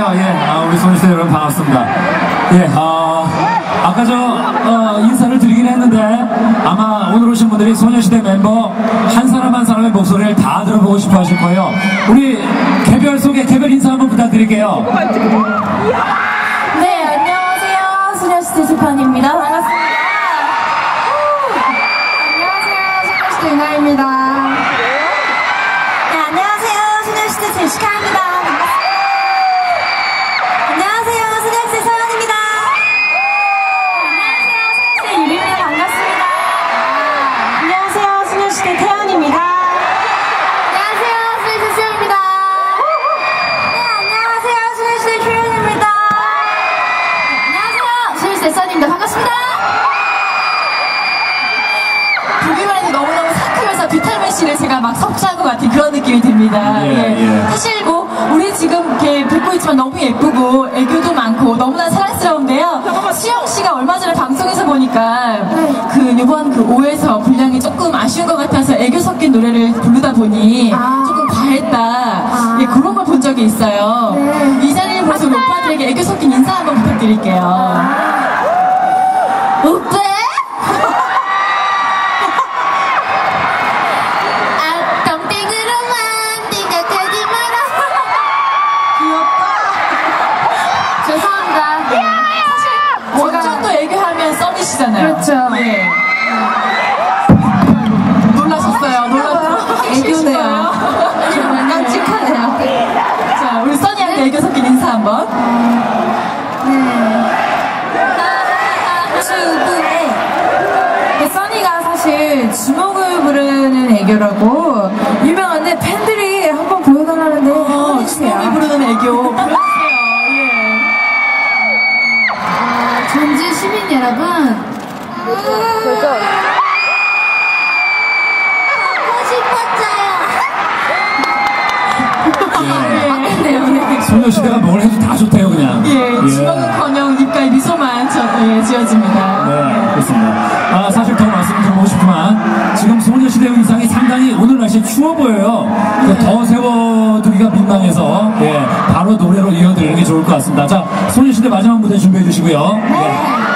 안녕하세요. 예, 우리 소녀시대 여러분 반갑습니다. 예, 아까 인사를 드리긴 했는데 아마 오늘 오신 분들이 소녀시대 멤버 한 사람 한 사람의 목소리를 다 들어보고 싶어 하실 거예요. 우리 개별 인사 한번 부탁드릴게요. 네, 안녕하세요. 소녀시대 지판입니다. 반갑습니다. 안녕하세요. 소녀시대 윤아입니다. 네, 안녕하세요. 소녀시대 제시카입니다. 반갑습니다. 안녕하세요. 소녀시대 서연입니다. 안녕하세요. 소녀시대 유리입니다. 반갑습니다. 안녕하세요. 소녀시대 태연입니다. 안녕하세요. 소녀시대 수영입니다. 네, 안녕하세요. 소녀시대 효연입니다. 안녕하세요. 소녀시대 써니입니다. 반갑습니다. 보기만 해도 너무너무 상큼해서 비탈민 C를 제가 막 섭취한 것 같은 그런 느낌이 듭니다. 사실 뭐 우리 지금 이렇게 뵙고 있지만 너무 예쁘고 애교도 많고 너무나 사랑스러운데요. 수영 씨가 얼마 전에 방송에서 보니까 이번 5에서 분량이 조금 아쉬운 것 같아서 애교 섞인 노래를 부르다 보니 조금 과했다. 그런 걸 본 적이 있어요. 이 자리를 보면서 우리 오빠들에게 애교 섞인 인사 한번 부탁드릴게요. 오빠? 그렇죠. 예. 놀라셨어요. 애교네요. 깜찍하네요. 자, 우리 써니한테 애교 섞인 인사 한번. 써니가 사실 주먹을 부르는 애교라고 유명한데 팬들이 한번 보여달라는데 주먹을 부르는 애교 보여주세요. 전주 시민 여러분. 소녀시대가 뭘 해도 다 좋대요, 그냥. 주먹은커녕 입가에 미소만 지어집니다. 네, 그렇습니다. 사실 더 말씀드리고 싶지만 지금 소녀시대 의상이 상당히 오늘 날씨 추워 보여요. 더 세워두기가 민망해서 바로 노래로 이어드리는 게 좋을 것 같습니다. 자, 소녀시대 마지막 무대 준비해 주시고요.